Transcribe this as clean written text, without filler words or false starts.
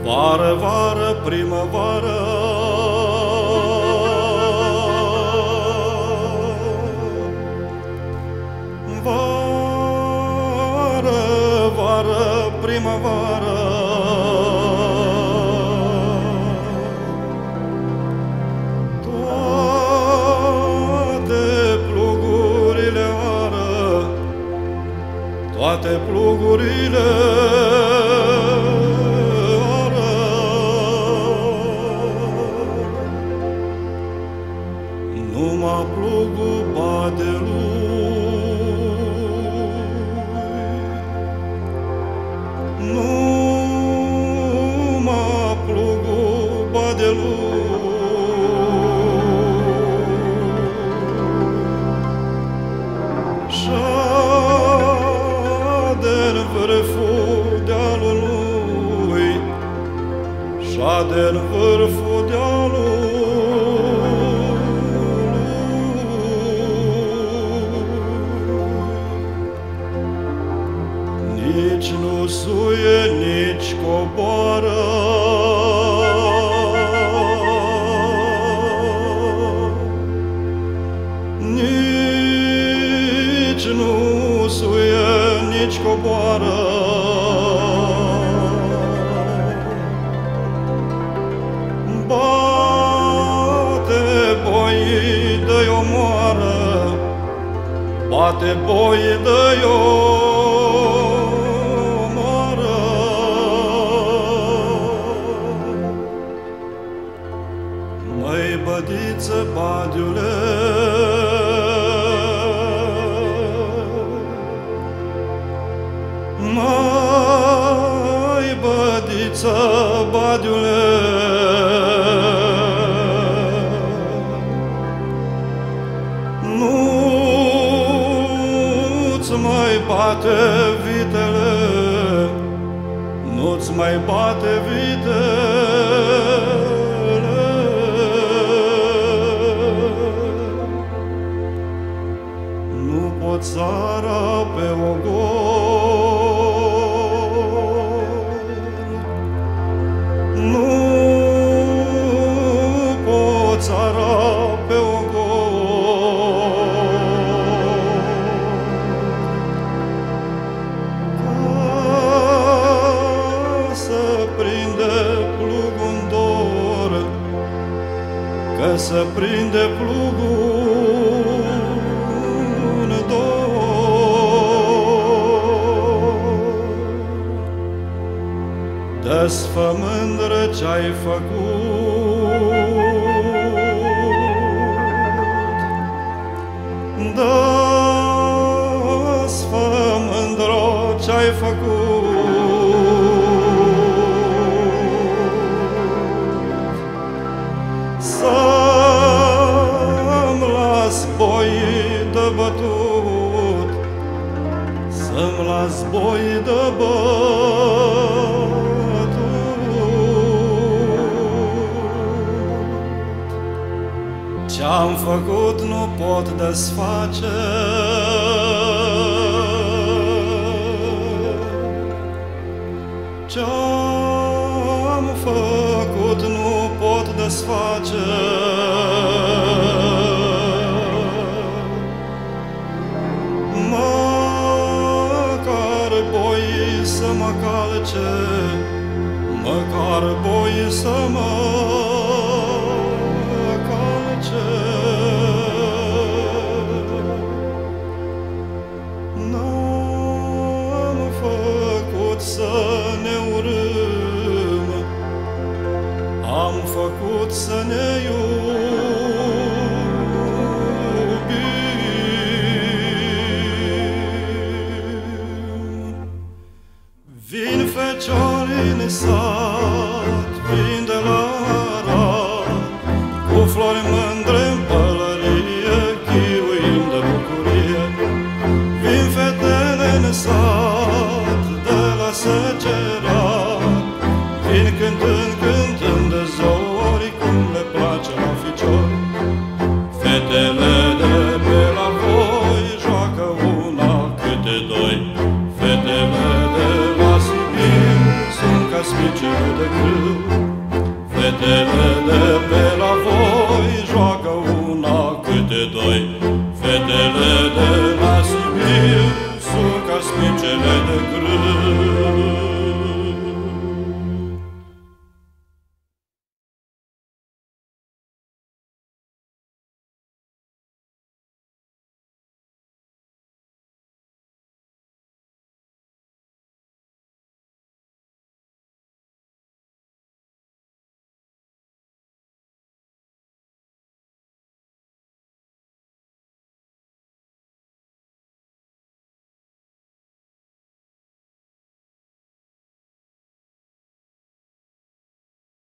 Vară, vară, primăvară, vară, vară, primăvară, toate plugurile ară, toate plugurile numai plugul bade lui, numai plugul bade lui. Și-a-de-n vârful dealului, și-a-de-n vârful dealului, nici nu suie, nici coboară, nici nu suie, nici coboară. Bate boii de-i omoară, bate boii de-i omoară. Măi bădiță, badiule, măi bădiță, badiule, nu-ți mai bate vitele, nu-ți mai bate vitele. Nu pot țara pe ogor, nu pot țara pe ogor, ca să prinde plugul în dor, că să prinde plugul în dor. Dă-ți-fă mândră ce-ai făcut, dă-ți-fă mândră ce-ai făcut, să-mi las boii de bătut, să-mi las boii de bătut. Ce-am făcut nu pot desface, ce-am făcut nu pot desface. Măcar boii să mă calce, măcar boii să mă calce. N-am făcut să ne urâm, am făcut să ne iubim. Vin feciorii în sat, vin de la Arad, cu flori mândre în pălărie, chiuind de bucurie. Vin fetele în sat, de la Săgerat, vin cântând, cântând de zori, cum le place la ficior. Fetele de pe la voi joacă una câte doi, fetele de la Sibiu sunt ca piciorul de grâu, fetele de pe